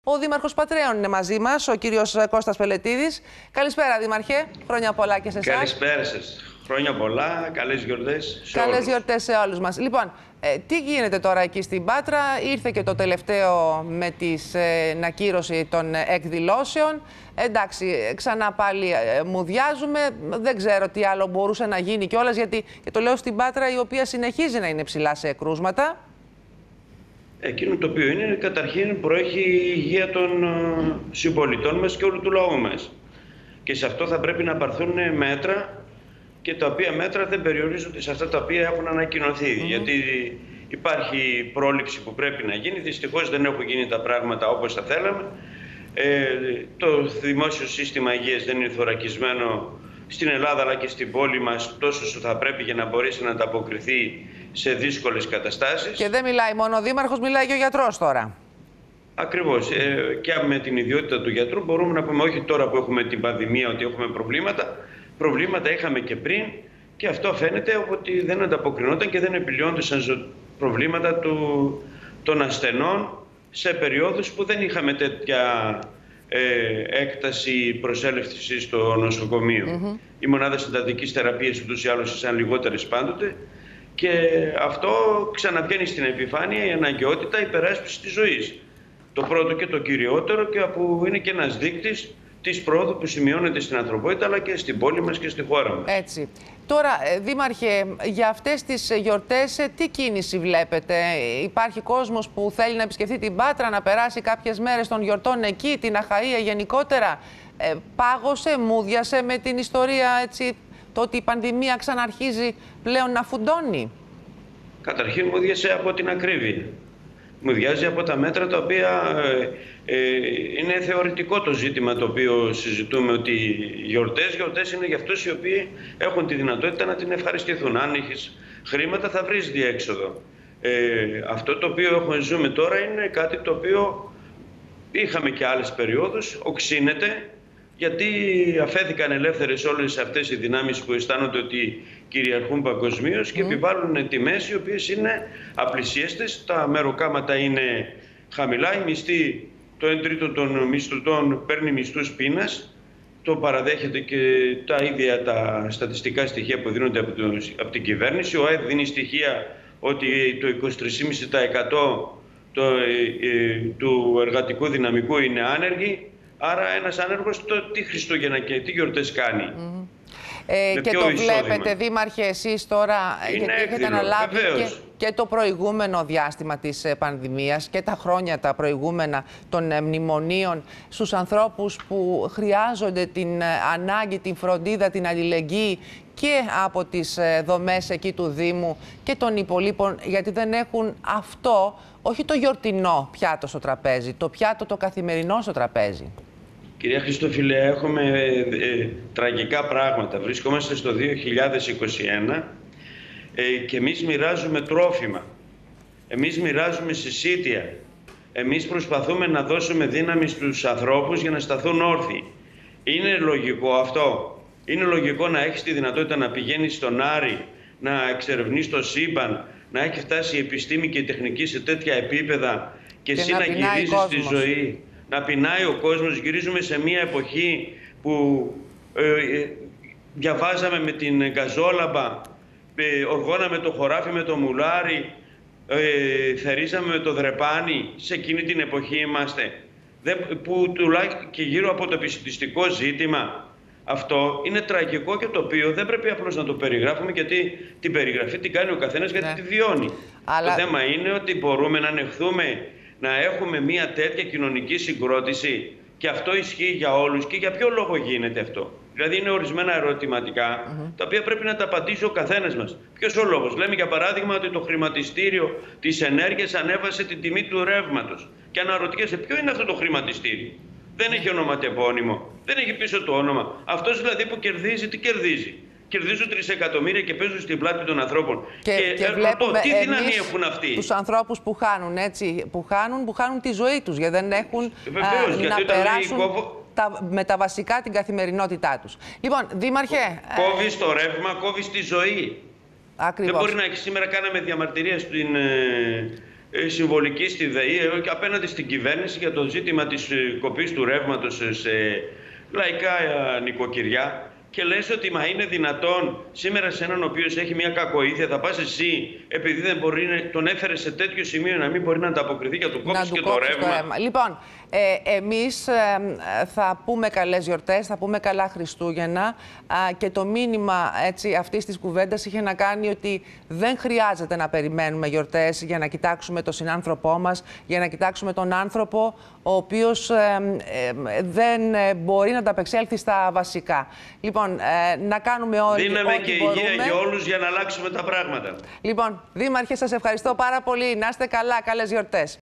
Ο Δήμαρχος Πατρέων είναι μαζί μας, ο κύριος Κώστας Πελετίδης. Καλησπέρα, Δήμαρχε. Χρόνια πολλά και σε εσάς. Καλησπέρα σας. Χρόνια πολλά. Καλές γιορτές σε όλους. Καλές γιορτές σε όλους μας. Λοιπόν, τι γίνεται τώρα εκεί στην Πάτρα? Ήρθε και το τελευταίο με την ακύρωση των εκδηλώσεων. Εντάξει, ξανά πάλι μουδιάζουμε. Δεν ξέρω τι άλλο μπορούσε να γίνει κιόλας, γιατί και το λέω στην Πάτρα, η οποία συνεχίζει να είναι ψηλά σε κρούσματα. Εκείνο το οποίο είναι, καταρχήν προέχει η υγεία των συμπολιτών μας και όλου του λαού μας. Και σε αυτό θα πρέπει να πάρθουν μέτρα, και τα οποία μέτρα δεν περιορίζονται σε αυτά τα οποία έχουν ανακοινωθεί. Γιατί υπάρχει πρόληψη που πρέπει να γίνει. Δυστυχώς δεν έχουν γίνει τα πράγματα όπως θα θέλαμε. Το δημόσιο σύστημα υγείας δεν είναι θωρακισμένο στην Ελλάδα αλλά και στην πόλη μας τόσο όσο θα πρέπει για να μπορέσει να ανταποκριθεί σε δύσκολες καταστάσεις. Και δεν μιλάει μόνο ο Δήμαρχος, μιλάει και ο γιατρός τώρα. Ακριβώς. Και με την ιδιότητα του γιατρού μπορούμε να πούμε, όχι τώρα που έχουμε την πανδημία ότι έχουμε προβλήματα. Προβλήματα είχαμε και πριν, και αυτό φαίνεται ότι δεν ανταποκρινόταν και δεν επιλύονταν προβλήματα των ασθενών σε περιόδους που δεν είχαμε τέτοια έκταση προσέλευσης στο νοσοκομείο. Οι μονάδες εντατικής θεραπείας ούτως ή άλλως ήταν λιγότερες πάντοτε, και αυτό ξαναβγαίνει στην επιφάνεια η αναγκαιότητα υπεράσπισης της ζωής. Το πρώτο και το κυριότερο, και που είναι και ένας δείκτης της πρόοδου που σημειώνεται στην ανθρωπότητα αλλά και στην πόλη μας και στη χώρα μας. Έτσι. Τώρα, Δήμαρχε, για αυτές τις γιορτές τι κίνηση βλέπετε? Υπάρχει κόσμος που θέλει να επισκεφτεί την Πάτρα, να περάσει κάποιες μέρες των γιορτών εκεί, την Αχαΐα γενικότερα? Πάγωσε, μούδιασε με την ιστορία, έτσι, το ότι η πανδημία ξαναρχίζει πλέον να φουντώνει? Καταρχήν μούδιασε από την ακρίβεια. Μουδιάζει από τα μέτρα τα οποία είναι θεωρητικό το ζήτημα το οποίο συζητούμε, ότι γιορτές είναι για αυτούς οι οποίοι έχουν τη δυνατότητα να την ευχαριστηθούν. Αν έχεις χρήματα θα βρεις διέξοδο. Αυτό το οποίο ζούμε τώρα είναι κάτι το οποίο είχαμε και άλλες περιόδους, οξύνεται, γιατί αφέθηκαν ελεύθερες όλες αυτές οι δυνάμεις που αισθάνονται ότι κυριαρχούν παγκοσμίως και επιβάλλουν τιμές οι οποίες είναι απλησίαστες. Τα μεροκάματα είναι χαμηλά, η μισθή, το 1 τρίτο των μισθωτών παίρνει μισθούς πείνας. Το παραδέχεται και τα ίδια τα στατιστικά στοιχεία που δίνονται από την κυβέρνηση. Ο ΑΕΔ δίνει στοιχεία ότι το 23,5% του εργατικού δυναμικού είναι άνεργοι. Άρα ένας άνεργος τι Χριστούγεννα και τι γιορτές κάνει? Και το βλέπετε, Δήμαρχε, εσείς τώρα, γιατί έχετε αναλάβει και το προηγούμενο διάστημα της πανδημίας και τα χρόνια τα προηγούμενα των μνημονίων, στους ανθρώπους που χρειάζονται την ανάγκη, την φροντίδα, την αλληλεγγύη και από τις δομές εκεί του Δήμου και των υπολείπων, γιατί δεν έχουν αυτό, όχι το γιορτινό πιάτο στο τραπέζι, το πιάτο το καθημερινό στο τραπέζι. Κυρία Χριστόφιλε, έχουμε τραγικά πράγματα. Βρισκόμαστε στο 2021 και εμείς μοιράζουμε τρόφιμα. Εμείς μοιράζουμε συσίτια. Εμείς προσπαθούμε να δώσουμε δύναμη στους ανθρώπους για να σταθούν όρθιοι. Είναι λογικό αυτό? Είναι λογικό να έχεις τη δυνατότητα να πηγαίνεις στον Άρη, να εξερευνείς το σύμπαν, να έχει φτάσει η επιστήμη και η τεχνική σε τέτοια επίπεδα και εσύ να γυρίζεις τη ζωή? Να πεινάει ο κόσμος. Γυρίζουμε σε μια εποχή που διαβάζαμε με την γκαζόλαμπα, οργώναμε το χωράφι με το μουλάρι, θερίζαμε με το δρεπάνι. Σε εκείνη την εποχή είμαστε. Που τουλάχιστον και γύρω από το επιστημιστικό ζήτημα. Αυτό είναι τραγικό και το οποίο δεν πρέπει απλώς να το περιγράφουμε, γιατί την περιγραφή την κάνει ο καθένας γιατί τη βιώνει. Αλλά το θέμα είναι ότι μπορούμε να ανεχθούμε να έχουμε μια τέτοια κοινωνική συγκρότηση, και αυτό ισχύει για όλους. Και για ποιο λόγο γίνεται αυτό? Δηλαδή είναι ορισμένα ερωτηματικά τα οποία πρέπει να τα απαντήσει ο καθένας μας. Ποιος ο λόγος? Λέμε για παράδειγμα ότι το χρηματιστήριο της ενέργειας ανέβασε την τιμή του ρεύματος. Και αναρωτιέσαι ποιο είναι αυτό το χρηματιστήριο? Δεν έχει ονοματεπώνυμο, δεν έχει πίσω το όνομα. Αυτός δηλαδή που κερδίζει, τι κερδίζει? Κερδίζουν 3 εκατομμύρια και παίζουν στην πλάτη των ανθρώπων. Και βλέπουμε τι δύναμη έχουν αυτοί? Τους ανθρώπους που χάνουν, έτσι, που χάνουν τη ζωή τους, γιατί δεν έχουν να περάσουν με τα βασικά την καθημερινότητά τους. Λοιπόν, Δήμαρχε... Κόβεις το ρεύμα, κόβεις τη ζωή. Ακριβώς. Δεν μπορεί να έχει. Σήμερα κάναμε διαμαρτυρία συμβολική στη ΔΕΗ και απέναντι στην κυβέρνηση για το ζήτημα της κοπής του ρεύματος σε λαϊκά νοικοκυριά. Και λες ότι μα είναι δυνατόν σήμερα σε έναν ο οποίος έχει μια κακοήθεια, θα πας εσύ επειδή δεν μπορεί, τον έφερε σε τέτοιο σημείο να μην μπορεί να ανταποκριθεί για το κόψει και το ρεύμα. Λοιπόν, εμείς θα πούμε καλές γιορτές, θα πούμε καλά Χριστούγεννα και το μήνυμα αυτής της κουβέντας είχε να κάνει ότι δεν χρειάζεται να περιμένουμε γιορτές για να κοιτάξουμε τον συνάνθρωπό μας, για να κοιτάξουμε τον άνθρωπο ο οποίος δεν μπορεί να ανταπεξέλθει στα βασικά. Λοιπόν, να κάνουμε όλοι δύναμη ό,τι και μπορούμε. υγεία για όλους για να αλλάξουμε τα πράγματα. Λοιπόν, Δήμαρχε, σας ευχαριστώ πάρα πολύ. Να είστε καλά. Καλές γιορτές.